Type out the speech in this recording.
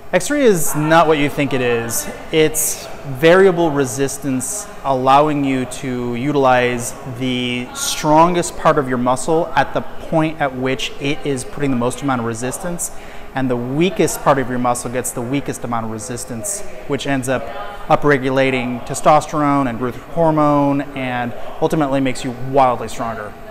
X3 is not what you think it is. It's variable resistance, allowing you to utilize the strongest part of your muscle at the point at which it is putting the most amount of resistance, and the weakest part of your muscle gets the weakest amount of resistance, which ends up upregulating testosterone and growth hormone and ultimately makes you wildly stronger.